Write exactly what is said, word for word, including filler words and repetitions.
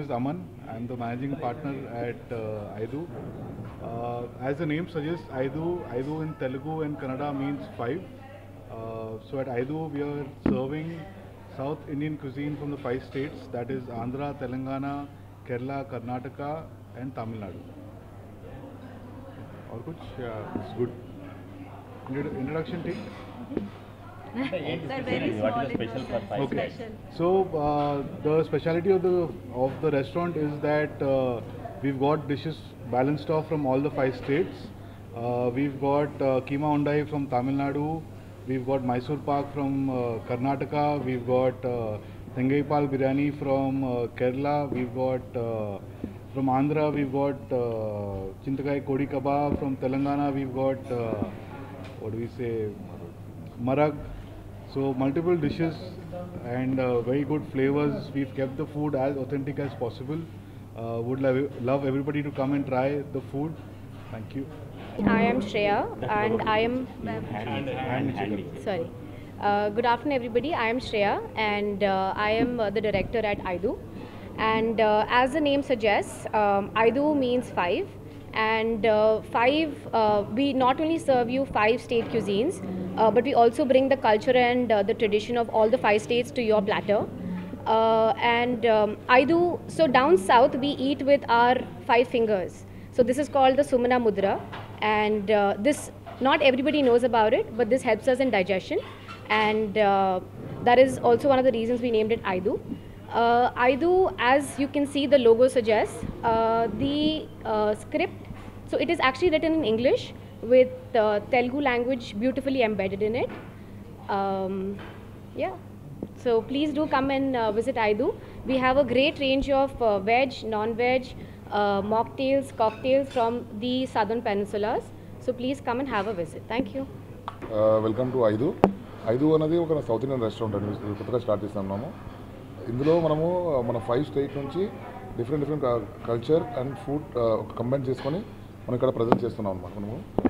is Aman. I'm the managing partner at uh, Aidu. Uh, as the name suggests, Aidu, Aidu in Telugu and Kannada means five. Uh, so at Aidu, we are serving South Indian cuisine from the five states, that is Andhra, Telangana, Kerala, Karnataka and Tamil Nadu. Or kuch? Yeah, it's good. Introduction take? What is special for five Okay. states? So uh, the speciality of the of the restaurant is that uh, we've got dishes balanced off from all the five states. Uh, we've got uh, keema undai from Tamil Nadu. We've got Mysore Pak from uh, Karnataka. We've got uh, Tengaipal biryani from uh, Kerala. We've got uh, from Andhra. We've got uh, Chintakai Kodi Kebab. From Telangana, we've got uh, what do we say, marag. So multiple dishes and uh, very good flavors. We've kept the food as authentic as possible. Uh, would love, love everybody to come and try the food. Thank you. I am Shreya and I am Hand, hand, handy. sorry. Uh, good afternoon, everybody. I am Shreya and uh, I am uh, the director at Aidu. And uh, as the name suggests, um, Aidu means five. And uh, five, uh, we not only serve you five state cuisines, uh, but we also bring the culture and uh, the tradition of all the five states to your platter. Uh, and um, Aidu, so down south, we eat with our five fingers. So this is called the Sumana Mudra. And uh, this, not everybody knows about it, but this helps us in digestion. And uh, that is also one of the reasons we named it Aidu. Uh, Aidu, as you can see, the logo suggests, uh, the uh, script, so it is actually written in English with uh, Telugu language beautifully embedded in it. Um, yeah, so please do come and uh, visit Aidu. We have a great range of uh, veg, non-veg, uh, mocktails, cocktails from the southern peninsulas. So please come and have a visit. Thank you. Uh, welcome to Aidu. Aidu అనేది ఒక south Indian restaurant అండి, కొత్తగా start చేస్తున్నాము. ఇందులో మనము మన five state నుంచి different different culture and food combine చేసుకొని మనం ఇక్కడ ప్రజెంట్ చేస్తున్నాం అన్నమాట. మనము